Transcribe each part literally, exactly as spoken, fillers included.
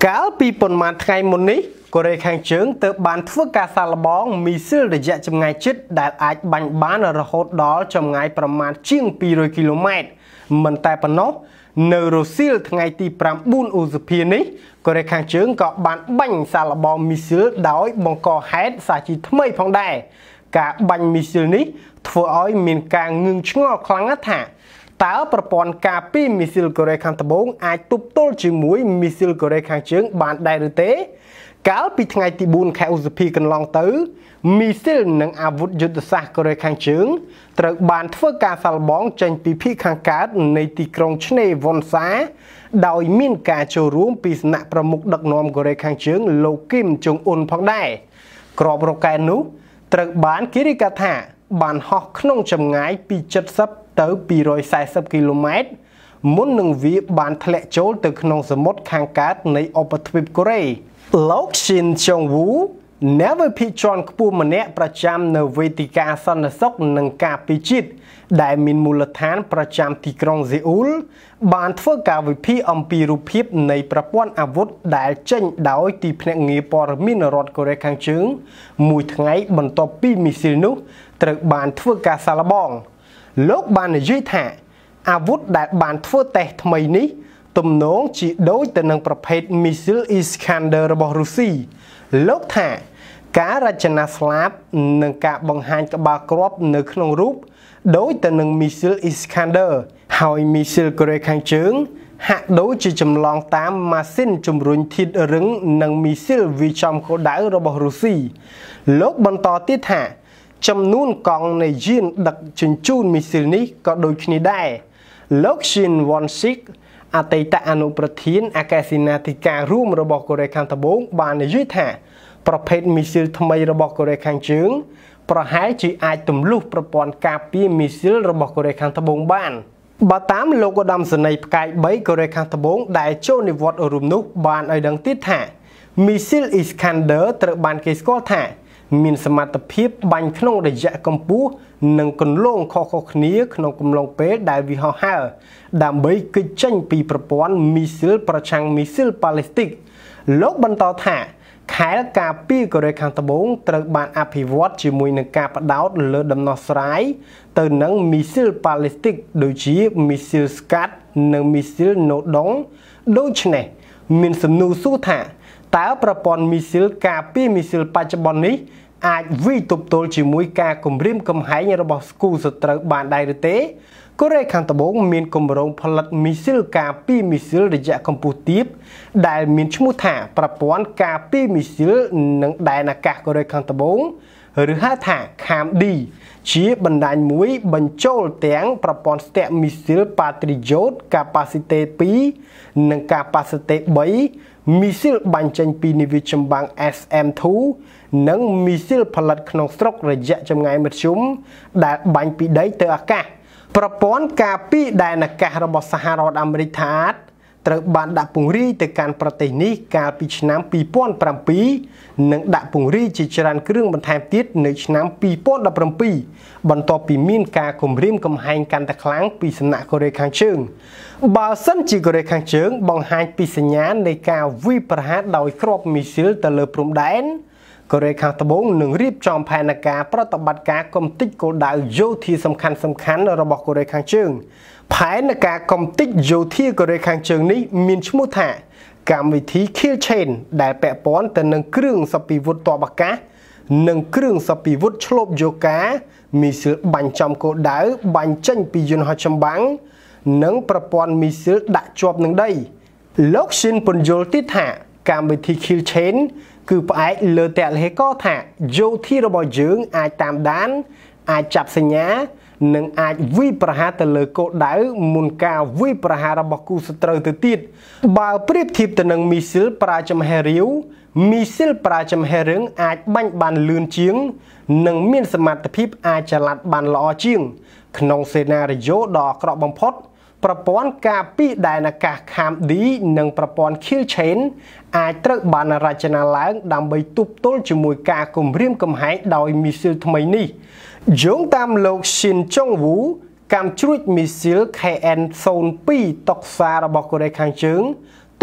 កាលពីប៉ុន្មានថ្ងៃមុននេះកូរ៉េខាងជើងទើបបានធ្វើការសាកល្បងមីស៊ីលរយៈចម្ងាយជិតដែលអាចបាញ់បានរហូតដល់ចម្ងាយប្រមាណជាងពីររយគីឡូម៉ែត្រមិនតែប៉ុណ្ណោះនៅរសៀលថ្ងៃទីប្រាំបួនឧសភានេះកូរ៉េខាងជើងក៏បានបាញ់សាកល្បងមីស៊ីលដោយបង្កហេតុសាជីថ្មីផងដែរការបាញ់មីស៊ីលនេះធ្វើឲ្យមានការងឿងឆ្ងល់ខ្លាំងណាស់ថាតើប្រព័ន្ធការពារមីស៊ីលកូរ៉េខាងត្បូងអាចទប់ទល់ជាមួយមីស៊ីលកូរ៉េខាងជើងបានដែរឬទេកាលពីថ្ងៃទីបួនខែឧសភាកន្លងទៅមីស៊ីលនិងអាវុធយុទ្ធសាស្ត្រកូរ៉េខាងជើងត្រូវបានធ្វើការសាកល្បងចេញពីភាគខាងកើតនៃទីក្រុងឆ្នេរវ៉ុនសាដោយមានការចូលរួមពីសំណាក់ប្រមុខដឹកនាំកូរ៉េខាងជើងលោកគីមចុងអ៊ុនផងដែរក្របរ៉ុកកែតនោះត្រូវបានគេរាយការណ៍ថាបានហោះក្នុងចម្ងាយពីเจ็ดสิบទៅពីររយសែសិបគីឡូម៉ែត្រមុននឹងវាបានធ្លាក់ចូលទៅក្នុងសមុទ្រខាងកើតនៃឧបទ្វីបកូរ៉េលោកឈិនចុងវូអ្នកវិភាគជាន់ខ្ពស់ម្នាក់ប្រចាំនៅវេទិកាសន្តិសុខនិងការពារជាតិដែលមានមូលដ្ឋានប្រចាំទីក្រុងសេអ៊ូលបានធ្វើការវិភាគអំពីរូបភាពនៃប្រព័ន្ធអាវុធដែលចេញដោយទីភ្នាក់ងារព័ត៌មានរដ្ឋកូរ៉េខាងជើងមួយថ្ងៃបន្ទាប់ពីមីស៊ីលនោះត្រូវបានធ្វើការសាកល្បងលោកបាននិយាយថាអាវុធដែលបានធ្វើតេស្តថ្មីនេះទំនងជាដូចទៅនឹងប្រភេទមីស៊ីល Iskander របស់រុស្ស៊ីលោកថាការរចនាស្លាបនិងការបង្ហាញក្បាលគ្រាប់នៅក្នុងរូបដូចទៅនឹងមីស៊ីល Iskander ហើយមីស៊ីលកូរ៉េខាងជើងហាក់ដូចជាចម្លងតាមម៉ាស៊ីនជំរុញធាតុរឹងនិងមីស៊ីលវាចំគោលដៅរបស់រុស្ស៊ីលោកបន្តទៀតថាចំនួនកង់នៃយានដឹកជញ្ជូនមីស៊ីលនេះក៏ដូចគ្នាដែរលោកឈិនវ៉ុនស៊ីកអតីតអនុប្រធានអាកាសសេនាធិការរួមរបស់កូរ៉េខាងត្បូងបាននិយាយថាប្រភេទមីស៊ីលថ្មីរបស់កូរ៉េខាងជើងប្រហែលជាអាចទម្លុះប្រព័ន្ធការពារមីស៊ីលរបស់កូរ៉េខាងត្បូងបានបើតាមលោកឧត្តមសេនីយ៍ផ្កាយបីកូរ៉េខាងត្បូងដែលចូលនិវត្តន៍រួមនោះបានឲ្យដឹងទៀតថាមីស៊ីល Iskander ត្រូវបានគេស្គាល់ថាមានសមត្ថភាពបាញ់ក្នុងរយៈកម្ពស់និងគន្លងខុសៗគ្នាក្នុងកំឡុងពេលដែលវាហោះហើរដើម្បីគេចចេញពីប្រព័ន្ធមីស៊ីលប្រឆាំងមីស៊ីលប៉ាឡេស្ទិកលោកបន្តថាខែលការពារកូរ៉េខាងត្បូងត្រូវបានអភិវឌ្ឍជាមួយនឹងការបដោតលើដំណោះស្រាយទៅនឹងមីស៊ីលប៉ាឡេស្ទិកដូចជាមីស៊ីលស្កាត់និងមីស៊ីលណូដុងដូច្នេះមានសំណួរសួរថាតើប្រព័ន្ធមីស៊ីលការពារមីស៊ីលបច្ចុប្បន្ននេះអាចវិទប់ទល់ជាមួយការគំរាមកំហែងរបស់ស្គូសត្រូវបានដែរឬទេកូរ៉េខាងត្បូងមានគម្រោងផលិតមីស៊ីលការពារមីស៊ីលរយៈកម្ពស់ទាបដែលមានឈ្មោះថាប្រព័ន្ធការពារមីស៊ីលនិងដែនអាកាសកូរ៉េខាងត្បូងឬហៅថា ខាម ឌី ជាបណ្ដាញមួយបញ្ចូលទាំងប្រព័ន្ធស្ទាក់មីស៊ីល Patriot Capacity ពីរនិង Capacity បីមីស៊ីលបាញ់ចេញពីនាវាចម្បាំង เอส เอ็ม ทู និងមីស៊ីលផលិតក្នុងស្រុករយៈចម្ងាយមធ្យមដែលបាញ់ពីដីទៅអាកាសប្រព័ន្ធការពារដែនអាកាសរបស់សហរដ្ឋអាមេរិកថាត្រូវបានដាក់ពង្រាយទៅកាន់ប្រទេសនេះកាលពីឆ្នាំពីរពាន់ប្រាំពីរនិងដាក់ពង្រាយជាច្រើនគ្រឿងបន្ថែមទៀតនៅឆ្នាំពីរពាន់ដប់ប្រាំពីរបន្ទាប់ពីមានការគំរាមកំហែងកាន់តែខ្លាំងពីសំណាក់កូរ៉េខាងជើងបើសិនជាកូរ៉េខាងជើងបង្ហាញពីសញ្ញានៃការវាយប្រហារដោយគ្រាប់មីស៊ីលទៅលើព្រំដែនកូរ៉េខាងត្បូងនឹងរៀបចំផែនការប្រតិបត្តិការកំទេចគោលដៅយោធាសំខាន់សំខាន់របស់កូរ៉េខាងជើងផែនការកំទេចយោធាកូរ៉េខាងជើងនេះមានឈ្មោះថាកម្មវិធី Kill Chain ដែលពាក់ព័ន្ធទៅនឹងគ្រឿងសព្វាវុធទ័ពអាកាសនិងគ្រឿងសព្វាវុធឆ្លូបយូកាមីស៊ីលបាញ់ចំគោលដៅបាញ់ចេញពីយន្តហោះចម្បាំងនិងប្រព័ន្ធមីស៊ីលដាក់ជាប់នឹងដីលោកឈិនពន្យល់ទៀតថាកម្មវិធី Kill Chain គឺផ្អែកលើតលហេកថាយោធារបស់យើងអាចតាមដានអាចចាប់សញ្ញានិងអាចវាយប្រហារទៅលើគោលដៅមុនការវាយប្រហាររបស់គូសត្រូវទៅទៀតបើប្រៀបធៀបទៅនឹងមីស៊ីលប្រើចំហេរាវមីស៊ីលប្រើចំហេរឹងអាចបាញ់បានលឿនជាងនិងមានសមត្ថភាពអាចចល័តបានល្អជាងក្នុងសេណារីយ៉ូដ៏អាក្រក់បំផុតប្រព័ន្ធការពារដែនអាកាស ខាម ឌី និងប្រព័ន្ធ Kill Chain អាចត្រូវបានរចនាឡើងដើម្បីទប់ទល់ជាមួយការគំរាមកំហែងដោយមីស៊ីលថ្មីនេះយោងតាមលោកឈិនចុងវូកម្មជ្រួចមីស៊ីល ខេ អេន ศูนย์ ពីរ តុកសារបស់កូរ៉េខាងជើងទ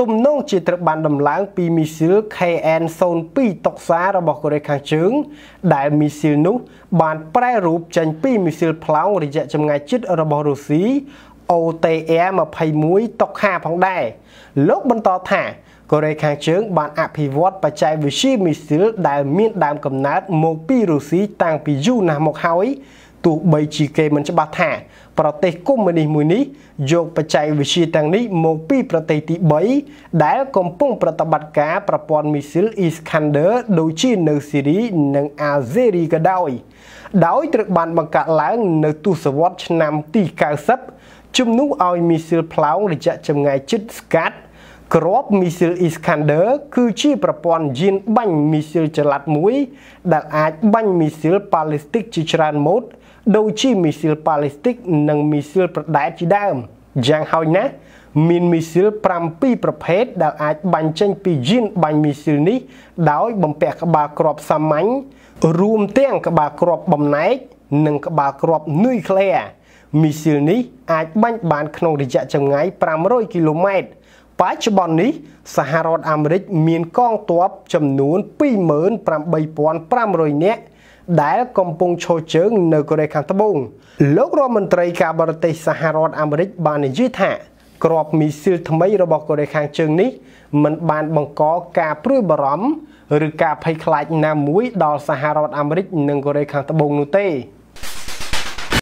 ទំនងជាត្រូវបានដំឡើងពីមីស៊ីល K N ศูนย์ ពីរ តុក្សារបស់កូរ៉េខាងជើងដែលមីស៊ីលនោះបានប្រែរូបចេញពីមីស៊ីលផ្លោងរយៈចម្ងាយជិតរបស់រុស្ស៊ី O T R ยี่สิบเอ็ด តុក្ខាផងដែរលោកបន្តថាកូរ៉េខាងជើងបានអភិវឌ្ឍបច្ចេកវិទ្យាមីស៊ីលដែលមានដើមកំណើតមកពីរុស្ស៊ីតាំងពីយូរណាស់មកហើយទោះបីជាគេមិនច្បាស់ថាប្រទេសកុម្មុយនីសមួយនេះយកបច្ចេកវិទ្យាទាំងនេះមកពីប្រទេសទីបីដែលកំពុងប្រតិបត្តិការប្រព័ន្ធមីស៊ីល Iskander ដូចជានៅស៊ីរីនិងអាហ្សេរីក៏ដោយដោយត្រូវបានបង្កើតឡើងនៅទសវត្សរ៍ឆ្នាំទី九十ជំនួសឲ្យមីស៊ីលផ្លោងរយៈចម្ងាយជិតស្កាត់គ្រាប់មីស៊ីល Iskander គឺជាប្រព័ន្ធយានបាញ់មីស៊ីលចល័តមួយដែលអាចបាញ់មីស៊ីលប៉ាឡេស្ទិកជាច្រើនម៉ូដដូចជាមីស៊ីលប៉ាឡេស្ទិកនិងមីស៊ីលប្រដែតជាដើមយ៉ាងហោចណាស់មានមីស៊ីលប្រាំពីរប្រភេទដែលអាចបាញ់ចេញពីយានបាញ់មីស៊ីលនេះដោយបំពាក់ក្បាលគ្រាប់សាមញ្ញរួមទាំងក្បាលគ្រាប់បំណែកនិងក្បាលគ្រាប់នុយក្លេអ៊ែរមីស៊ីលនេះអាចបាញ់បានក្នុងរយៈចម្ងាយប្រាំរយគីឡូម៉ែត្របច្ចុប្បន្ននេះសហរដ្ឋអាមេរិកមានកងទ័ពចំនួនពីរម៉ឺនប្រាំបីពាន់ប្រាំរយនាក់ដែលកំពុងឈរជើងនៅកូរ៉េខាងត្បូងលោករដ្ឋមន្ត្រីការបរទេសសហរដ្ឋអាមេរិកបាននិយាយថាគ្រាប់មីស៊ីលថ្មីរបស់កូរ៉េខាងជើងនេះមិនបានបង្កការព្រួយបារម្ភឬការភ័យខ្លាចណាមួយដល់សហរដ្ឋអាមេរិកនិងកូរ៉េខាងត្បូងនោះទេ